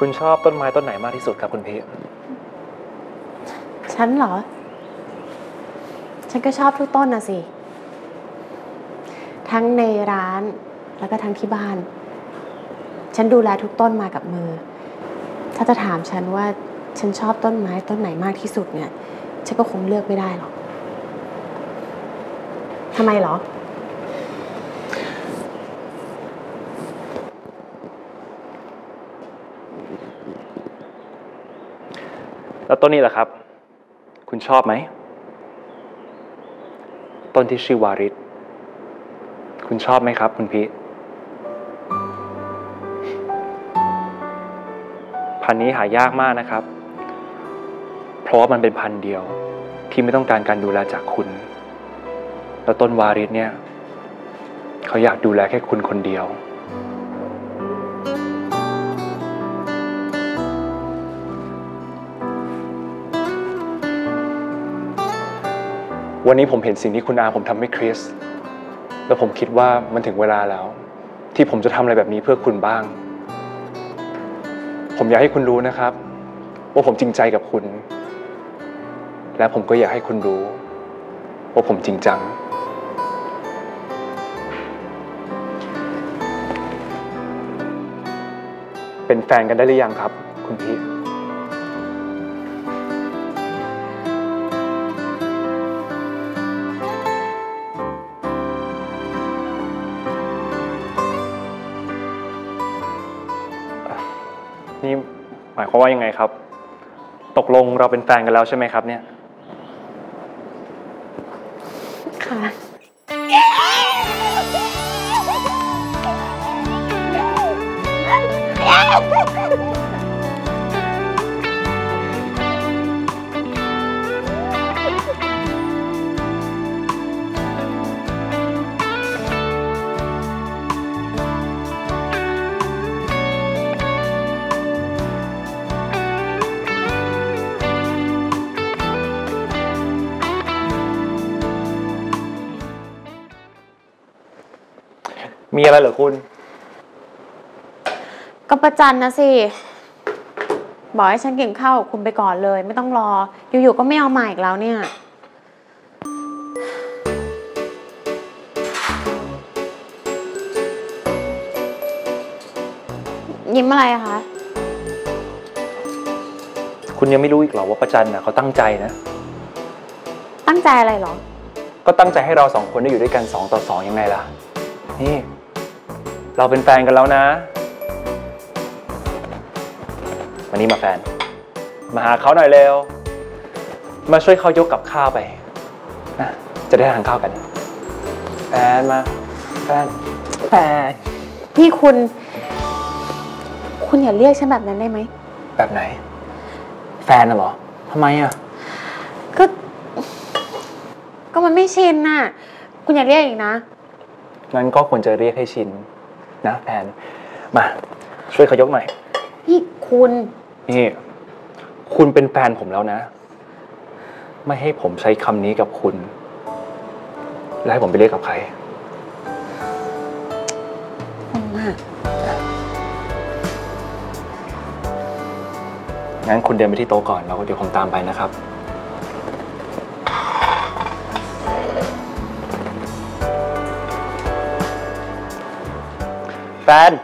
คุณชอบต้นไม้ต้นไหนมากที่สุดครับคุณพี่ฉันเหรอฉันก็ชอบทุกต้นนะสิทั้งในร้านแล้วก็ทั้งที่บ้านฉันดูแลทุกต้นมากับมือถ้าจะถามฉันว่าฉันชอบต้นไม้ต้นไหนมากที่สุดเนี่ยฉันก็คงเลือกไม่ได้หรอกทำไมเหรอแล้วต้นนี้แหละครับคุณชอบไหมต้นที่ชื่อวาริศคุณชอบไหมครับคุณพี่พันธุ์นี้หายากมากนะครับเพราะว่ามันเป็นพันธุ์เดียวที่ไม่ต้องการการดูแลจากคุณแล้วต้นวาริศเนี่ยเขาอยากดูแลแค่คุณคนเดียววันนี้ผมเห็นสิ่งที่คุณอาผมทำให้คริสแล้วผมคิดว่ามันถึงเวลาแล้วที่ผมจะทำอะไรแบบนี้เพื่อคุณบ้างผมอยากให้คุณรู้นะครับว่าผมจริงใจกับคุณและผมก็อยากให้คุณรู้ว่าผมจริงจังเป็นแฟนกันได้หรือยังครับคุณพี่นี่หมายความว่ายังไงครับตกลงเราเป็นแฟนกันแล้วใช่ไหมครับเนี่ยค่ะมีอะไรเหรอคุณก็ประจันนะสิบอกให้ฉันกินข้าวกับคุณไปก่อนเลยไม่ต้องรออยู่ๆก็ไม่เอามาอีกแล้วเนี่ยยิ้มอะไรอะคะคุณยังไม่รู้อีกเหรอว่าประจันน่ะเขาตั้งใจนะตั้งใจอะไรเหรอก็ตั้งใจให้เราสองคนได้อยู่ด้วยกัน2 ต่อ 2ยังไงล่ะนี่เราเป็นแฟนกันแล้วนะวันนี้มาแฟนมาหาเขาหน่อยเร็วมาช่วยเขายกกับข้าวไปนะจะได้ทานข้าวกันแฟนมาแฟนพี่คุณอย่าเรียกฉันแบบนั้นได้ไหมแบบไหนแฟนน่ะเหรอทำไมอ่ะก็มันไม่ชินน่ะคุณอย่าเรียกอีกนะงั้นก็ควรจะเรียกให้ชินนะแฟนมาช่วยเขายกหน่อยนี่คุณเป็นแฟนผมแล้วนะไม่ให้ผมใช้คำนี้กับคุณแล้วให้ผมไปเรียกกับใครงั้นคุณเดินไปที่โต๊ะก่อนแล้วเดี๋ยวผมตามไปนะครับแฟน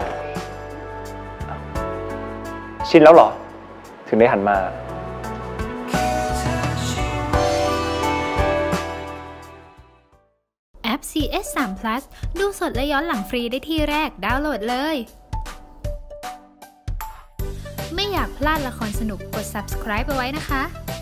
ชินแล้วเหรอถึงได้หันมาแอป CS3 Plus ดูสดและย้อนหลังฟรีได้ที่แรกดาวน์โหลดเลยไม่อยากพลาดละครสนุกกด subscribe เอาไว้นะคะ